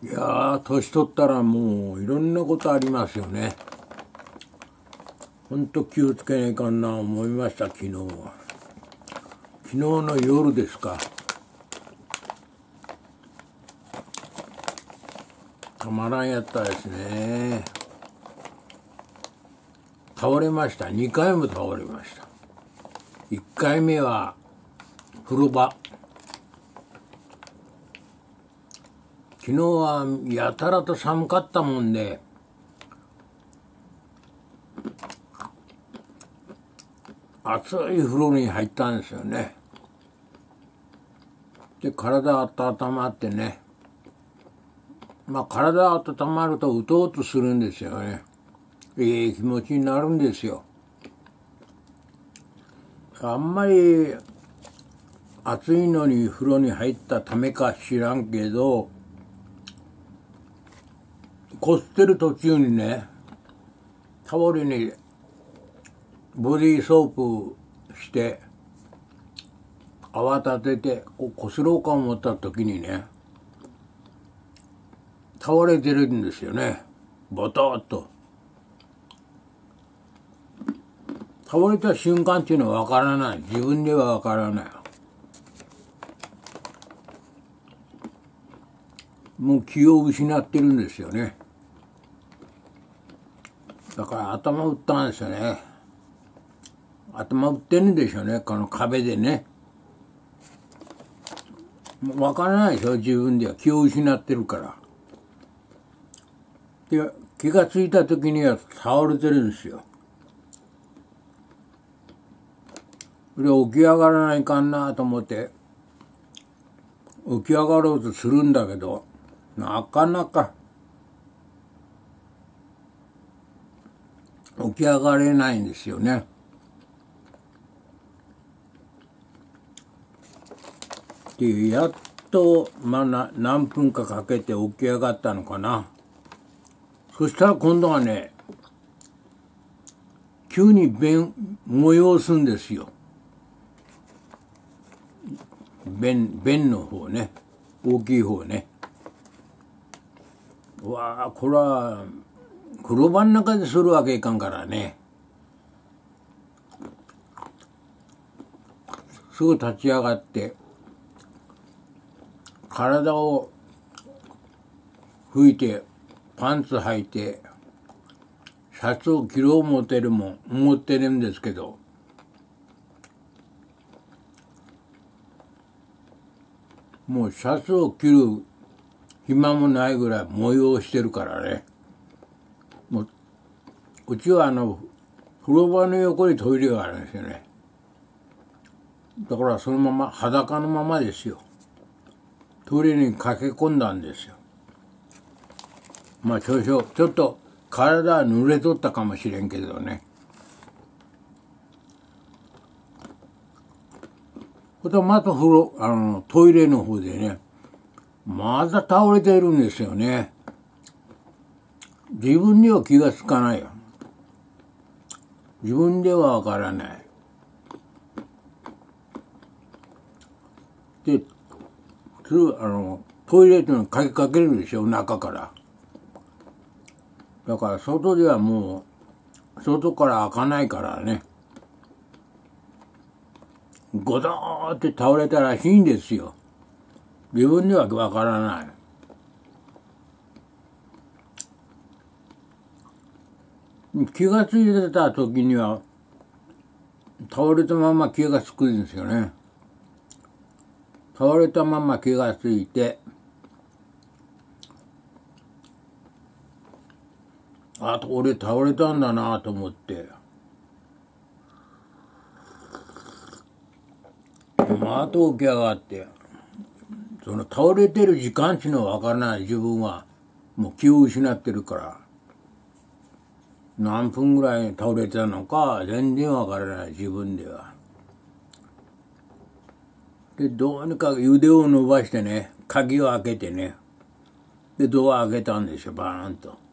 いやー、年取ったらもういろんなことありますよね。ほんと気をつけないかんな思いました、昨日は。昨日の夜ですか。たまらんやったですね。倒れました。2回も倒れました。1回目は風呂場。昨日はやたらと寒かったもんで、熱い風呂に入ったんですよね。で、体温まってね。体温まるとうとうとするんですよね。いい気持ちになるんですよ。あんまり暑いのに風呂に入ったためか知らんけど、こってる途中にね、タオルにボディーソープして泡立ててこすろうか思った時にね、倒れてるんですよね。ボトッと。倒れた瞬間っていうのはわからない。自分ではわからない。もう気を失ってるんですよね。だから頭打ったんですよね。頭打ってるんでしょうね、この壁でね。わからないでしょ、自分では。気を失ってるから。で、気がついた時には倒れてるんですよ。で、起き上がらないかんなと思って、起き上がろうとするんだけど、なかなか起き上がれないんですよね。で、やっと、何分かかけて起き上がったのかな。そしたら今度はね、急に催すんですよ。便の方ね。大きい方ね。うわあ、これは、風呂場の中でするわけいかんからね。すぐ立ち上がって、体を拭いて、パンツ履いて、シャツを着ろう思ってるんですけど、もうシャツを着る暇もないぐらい催してるからね。もうちは風呂場の横にトイレがあるんですよね。だからそのまま裸のままですよ。トイレに駆け込んだんですよ。ちょっと体は濡れとったかもしれんけどね。またトイレの方でね、また倒れているんですよね。自分には気がつかないよ。自分ではわからない。で、トイレっていうのをかけかけるでしょ、中から。だから外ではもう、外から開かないからね。ゴドーって倒れたらしいんですよ。自分ではわからない。気がついてた時には、倒れたまま気がつくんですよね。倒れたまま気がついて、俺倒れたんだなと思って、また起き上がって、その倒れてる時間っていうのはわからない自分は、もう気を失ってるから、何分ぐらい倒れてたのか全然わからない自分では。で、どうにか腕を伸ばしてね、鍵を開けてね、で、ドア開けたんですよ、バーンと。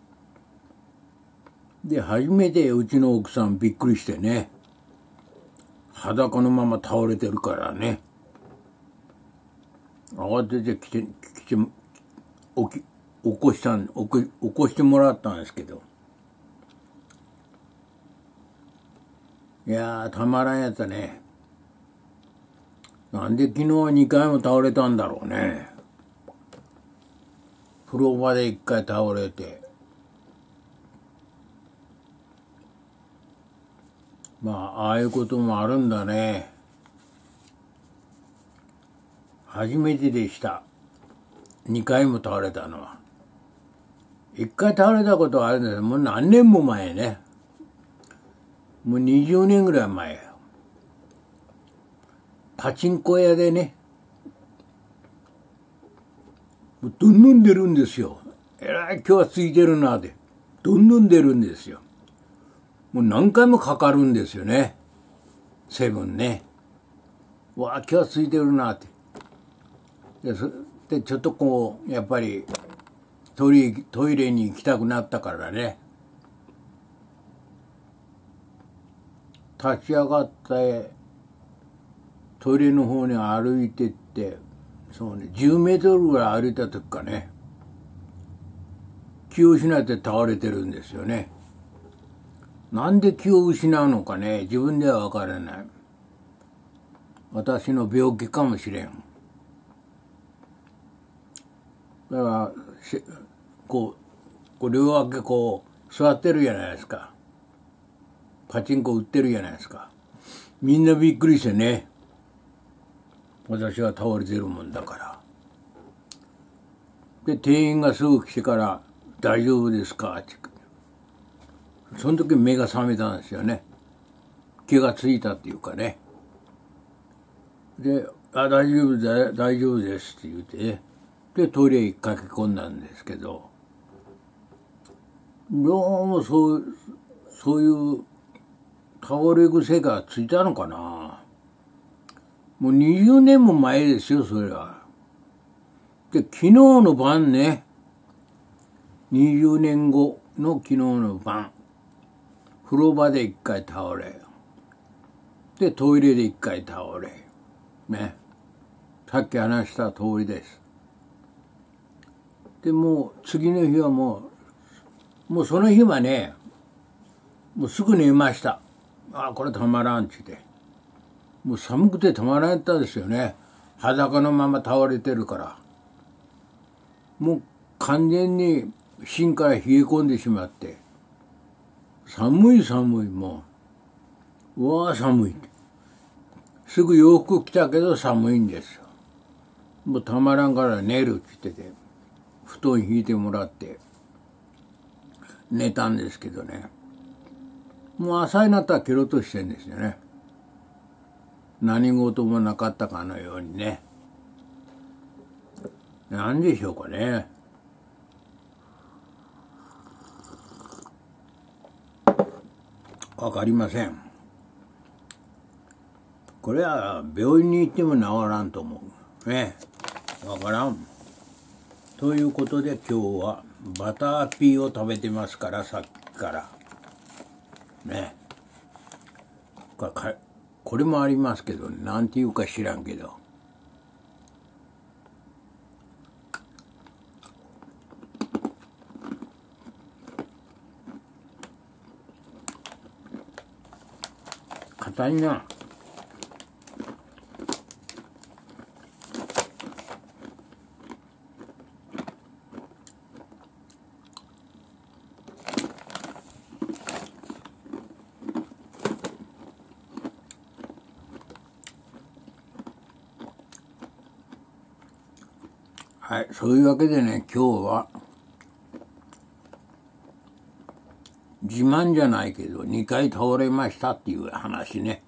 で、初めてうちの奥さんびっくりしてね、裸のまま倒れてるからね、慌てて起起こしてもらったんですけど、いやーたまらんやったね。なんで昨日2回も倒れたんだろうね。風呂場で1回倒れて、まあああいうこともあるんだね。初めてでした。2回も倒れたのは。1回倒れたことはあるんですけど、もう何年も前ね。もう20年ぐらい前よ。パチンコ屋でね、もうどんどん出るんですよ。えらい今日はついてるなって。どんどん出るんですよ。もう何回もかかるんですよね。セブンね。わあ今日はついてるなって。でちょっとこうやっぱりトイレに行きたくなったからね。立ち上がってトイレの方に歩いてって、そうね、10メートルぐらい歩いた時かね、気を失って倒れてるんですよね。なんで気を失うのかね、自分では分からない。私の病気かもしれん。だからこう両脇こう座ってるじゃないですか。パチンコ売ってるじゃないですか。みんなびっくりしてね。私が倒れてるもんだから。で店員がすぐ来てから「大丈夫ですか?」って。その時目が覚めたんですよね。気がついたっていうかね。で「大丈夫だ大丈夫です」って言ってね。でトイレに駆け込んだんですけど、どうもそういう倒れ癖がついたのかな。もう20年も前ですよそれは。で昨日の晩ね、20年後の昨日の晩、風呂場で1回倒れ、でトイレで1回倒れね、さっき話した通りです。でもう次の日はもうその日はね、もうすぐ寝ました。ああこれたまらんって言って、もう寒くてたまらんやったですよね。裸のまま倒れてるから、もう完全に芯から冷え込んでしまって、寒いもう、うわあ寒い。すぐ洋服着たけど寒いんですよ。もうたまらんから寝るって言ってて、布団引いてもらって寝たんですけどね、もう朝になったらケロッとしてんですよね。何事もなかったかのようにね。なんでしょうかね。わかりません。これは病院に行っても治らんと思うね。わからん。ということで今日はバターピーを食べてますから、さっきからね。これもありますけど、なんていうか知らんけど、硬いな。はい、そういうわけでね、今日は自慢じゃないけど2回倒れましたっていう話ね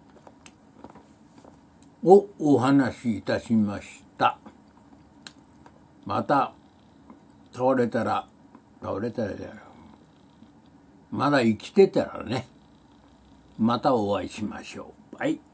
をお話しいたしました。また倒れたらまだ生きてたらね、またお会いしましょう。はい。